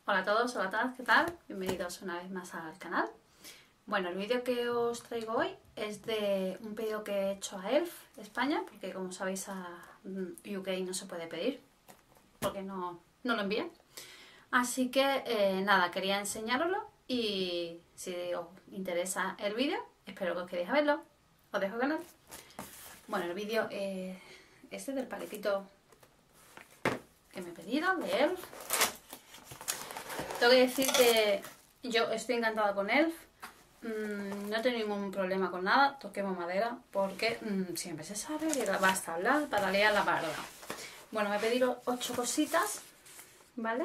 Hola a todos, hola a todas, ¿qué tal? Bienvenidos una vez más al canal. Bueno, el vídeo que os traigo hoy es de un pedido que he hecho a Elf España, porque como sabéis a UK no se puede pedir, porque no lo envían. Así que nada, quería enseñároslo y si os interesa el vídeo, espero que os queréis a verlo. Os dejo el canal. Bueno, el vídeo este del paquetito que me he pedido de Elf. Tengo que decir que yo estoy encantada con Elf. No he tenido ningún problema con nada, toquemos madera, porque siempre se sabe que basta hablar para liar la parda. Bueno, me he pedido 8 cositas, ¿vale?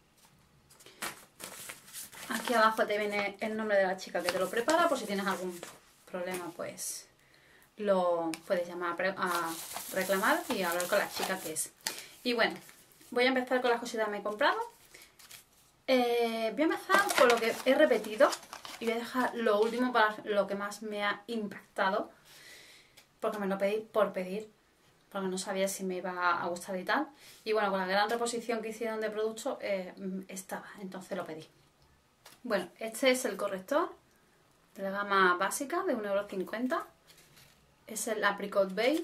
Aquí abajo te viene el nombre de la chica que te lo prepara, por si tienes algún problema, pues lo puedes llamar a reclamar y hablar con la chica que es. Y bueno, voy a empezar con las cositas que me he comprado. Voy a empezar con lo que he repetido y voy a dejar lo último para lo que más me ha impactado, porque me lo pedí por pedir, porque no sabía si me iba a gustar y tal. Y bueno, con la gran reposición que hicieron de producto estaba, entonces lo pedí. Bueno, este es el corrector de la gama básica de 1,50 €. Es el Apricot Bay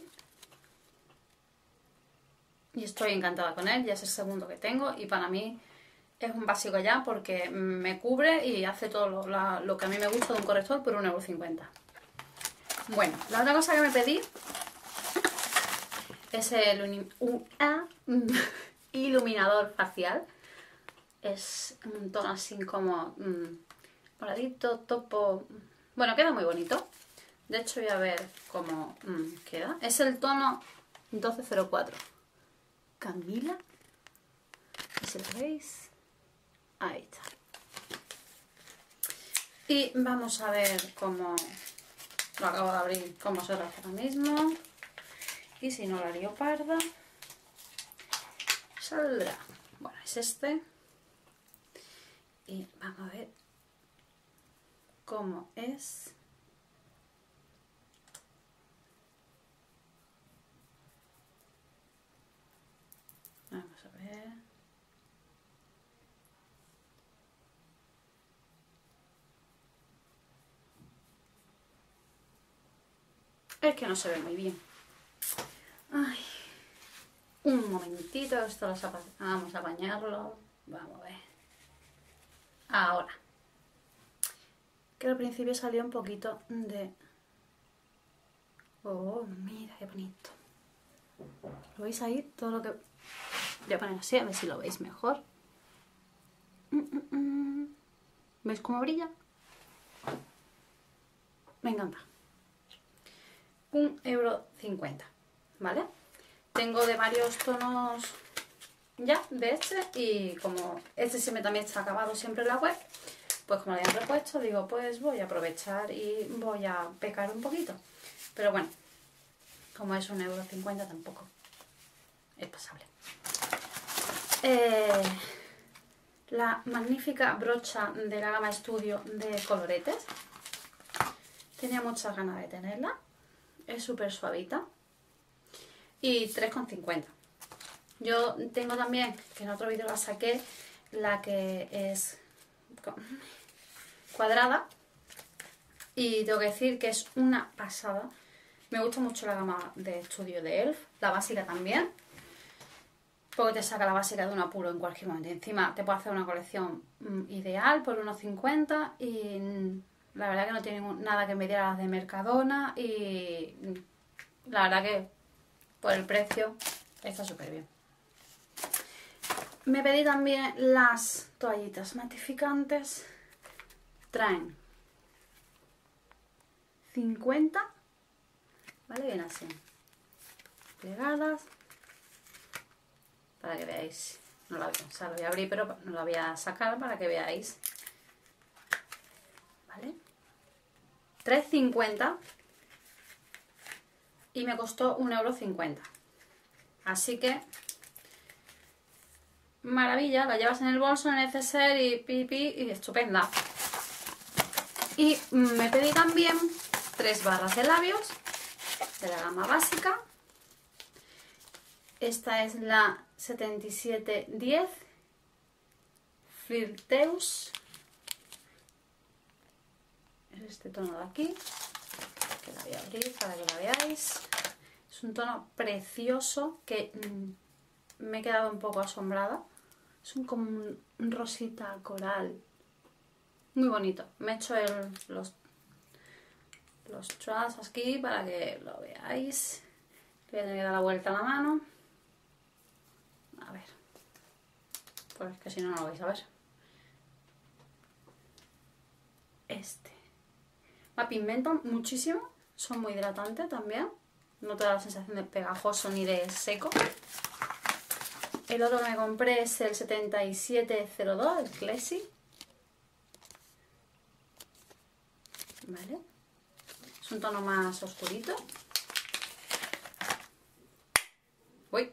y estoy encantada con él, ya es el segundo que tengo y para mí es un básico ya porque me cubre y hace todo lo que a mí me gusta de un corrector por 1,50 €. Bueno, la otra cosa que me pedí es el iluminador facial. Es un tono así como moradito, topo. Bueno, queda muy bonito. De hecho voy a ver cómo queda. Es el tono 1204. Camila. Si lo veis. Ahí está. Y vamos a ver cómo lo acabo de abrir con vosotros ahora mismo. Y si no la lío parda, saldrá. Bueno, es este. Y vamos a ver cómo es. Vamos a ver. Es que no se ve muy bien. Ay, un momentito, esto vamos a bañarlo. Vamos a ver. Ahora. Que al principio salió un poquito de... Oh, mira qué bonito. ¿Lo veis ahí? Todo lo que... Voy a poner así, a ver si lo veis mejor. ¿Veis cómo brilla? Me encanta. 1,50 €, ¿vale? Tengo de varios tonos ya de este y como este siempre también está acabado siempre en la web, pues como lo habían repuesto, digo, pues voy a aprovechar y voy a pecar un poquito. Pero bueno, como es 1,50 € tampoco es pasable. La magnífica brocha de la gama Studio de coloretes. Tenía muchas ganas de tenerla. Es súper suavita. Y 3,50 €. Yo tengo también, que en otro vídeo la saqué, la que es cuadrada. Y tengo que decir que es una pasada. Me gusta mucho la gama de estudio de Elf. La básica también. Porque te saca la básica de un apuro en cualquier momento. Encima te puede hacer una colección ideal por 1,50 € y la verdad que no tiene nada que envidiar a las de Mercadona y la verdad que por el precio está súper bien. Me pedí también las toallitas matificantes. Traen 50, ¿vale? Vienen así, plegadas. Para que veáis, no la voy a abrir, pero no la voy a sacar para que veáis. ¿Vale? 3,50 € y me costó 1,50 €. Así que, maravilla, la llevas en el bolso, en el neceser y pipi, y estupenda. Y me pedí también 3 barras de labios de la gama básica. Esta es la 7710 Flirteus. Es este tono de aquí, que la voy a abrir para que la veáis. Es un tono precioso que me he quedado un poco asombrada. Es como un rosita coral. Muy bonito. Me he hecho los trazos aquí para que lo veáis. Le voy a tener que dar la vuelta a la mano. A ver. Pues es que si no, no lo vais a ver. Me pigmentan muchísimo. Son muy hidratantes también. No te da la sensación de pegajoso ni de seco. El otro que me compré es el 7702, el Classy. Vale. Es un tono más oscurito. Uy.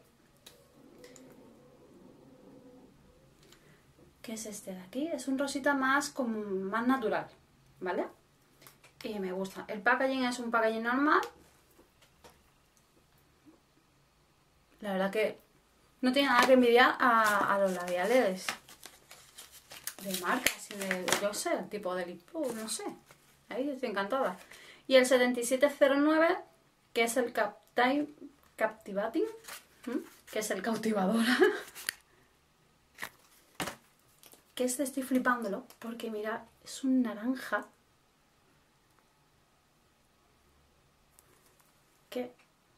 ¿Qué es este de aquí? Es un rosita más natural, ¿vale? Y me gusta. El packaging es un packaging normal. La verdad que no tiene nada que envidiar a los labiales de marca, así de, yo sé, el tipo de lip gloss, no sé. Ahí estoy encantada. Y el 7709, que es el Captivating, que es el cautivador. Que este estoy flipándolo, porque mirad, es un naranja. Que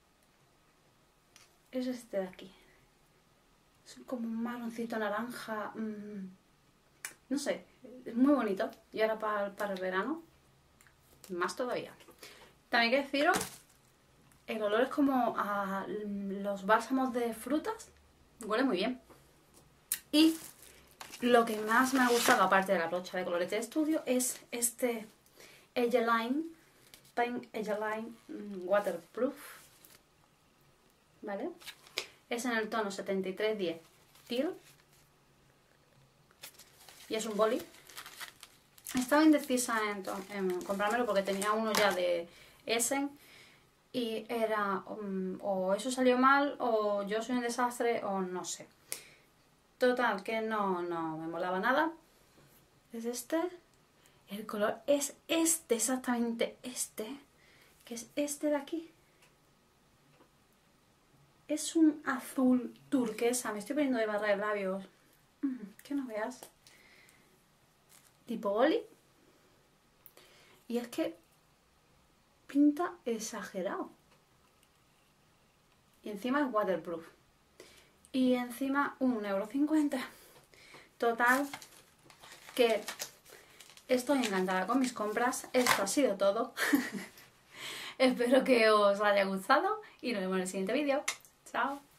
es este de aquí. Es como un marroncito naranja. No sé, es muy bonito. Y ahora para el verano, más todavía. También hay que deciros, el olor es como a los bálsamos de frutas. Huele muy bien. Y lo que más me ha gustado, aparte de la brocha de colorete de estudio, es este Ageline Paint Ageline Waterproof. ¿Vale? Es en el tono 7310 Teal. Y es un boli. Estaba indecisa en comprármelo porque tenía uno ya de Essen. Y era o eso salió mal, o yo soy un desastre, o no sé. Total, que no me molaba nada. Es este. El color es este, exactamente este. Que es este de aquí. Es un azul turquesa. Me estoy poniendo de barra de labios. Que no veas. Tipo boli. Y es que pinta exagerado. Y encima es waterproof. Y encima 1,50 €. Total, que estoy encantada con mis compras. Esto ha sido todo. Espero que os haya gustado y nos vemos en el siguiente vídeo. Chao.